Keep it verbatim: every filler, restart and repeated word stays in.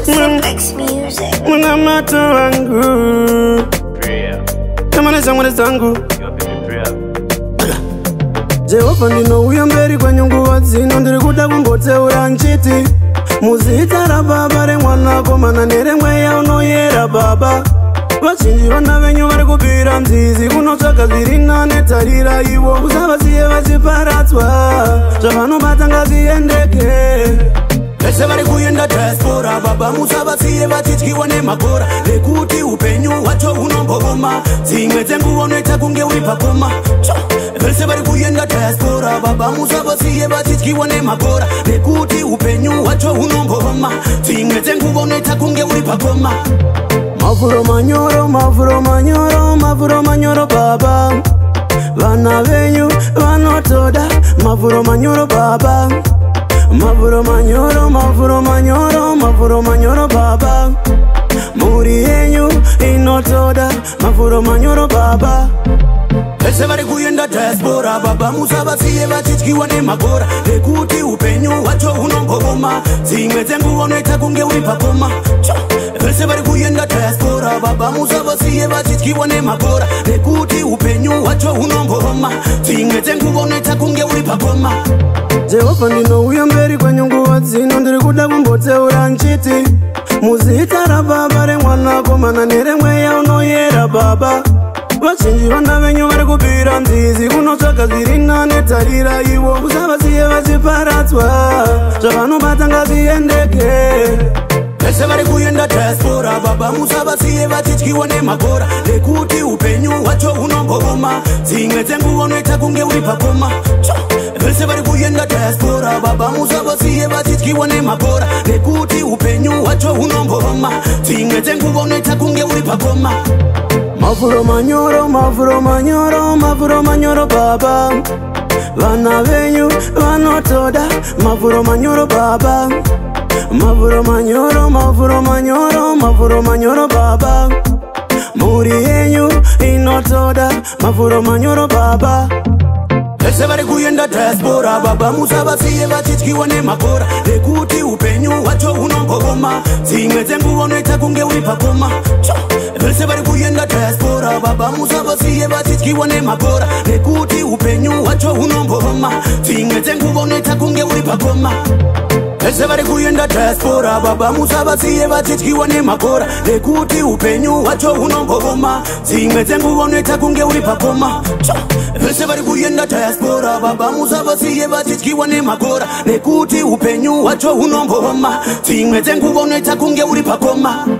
Cymplex music. Munamato wangu. Kama na zangu na zangu. Jehova ndino uya mberi kwa nyungu wadzino ndiri kuda kumboteura nchiti muzita ra baba remwana komana neremweya unoyera baba vazhinji vana venyu vari kubvira nzizi kunotsvaga zviri nane tarira ivo usavasiye vachiparadzwa zvavanobata ngazviendeke vese vari kuenda diaspora baba musavasiye vachityiwa nemagora nekuti upenyu hwacho hunombooma dzimwe dzenguva unoita kunge uri pakoma vese vari kuenda diaspora baba musavasiye vachityiwa nemagora nekuti upenyu hwacho hunombooma dzimwe dzenguva unoita kunge uri pakoma mavhuro manyoro mavhuro manyoro mavhuro manyoro baba vana venyu vanotoda mavhuro manyoro baba mavhuro manyoro mavhuro manyoro mavhuro manyoro baba muri yenyu inotoda mavhuro manyoro baba vese vari kuenda diaspora baba musavasiye vachityiwa nemagora nekuti upenyu hwacho hunombooma dzimwe dzenguva unoita kunge uri pakoma vese vari kuenda diaspora baba musavasiye vachityiwa nemagora nekuti upenyu hwacho hunombooma dzimwe dzenguva unoita kunge uri pakoma Jehova ndinouya mberi kwanyungu wadzino ndiri kuda kumboteura nchiti muzita ra baba remwana komana neremweya unoyera baba vazhinji vana venyu vari kubvira nzizi kunotsvaga zviri nane tarira ivo usavasiye vachiparadzwa zvavanobata ngazviendeke vese vari kuenda diaspora baba musavasiye vachityiwa nemagora nekuti upenyu hwacho hunombooma dzimwe dzenguva unoita kunge uri pakoma vese vari kuenda diaspora baba musavasiye vachityiwa nemagora nekuti upenyu hwacho hunombooma dzimwe dzenguva unoita kunge uri pakoma mavhuro manyoro mavhuro manyoro mavhuro manyoro baba vana venyu vanotoda mavhuro manyoro baba mavhuro manyoro mavhuro manyoro mavhuro manyoro baba muri yenyu inotoda mavhuro manyoro baba vese vari kuenda diaspora baba musavasiye vachityiwa nemagora nekuti upenyu hwacho hunombooma dzimwe dzenguva unoita kunge uri pakoma vese vari kuenda diaspora baba musavasiye vachityiwa nemagora nekuti upenyu hwacho hunombooma dzimwe dzenguva unoita kunge uri pakoma vese vari kuenda diaspora baba musavasiye vachityiwa nemagora nekuti upenyu hwacho hunombooma dzimwe dzenguva unoita kunge uri pakoma vese vari kuenda diaspora baba musavasiye vachityiwa nemagora nekuti upenyu hwacho hunombooma dzimwe dzenguva unoita kunge uri pakoma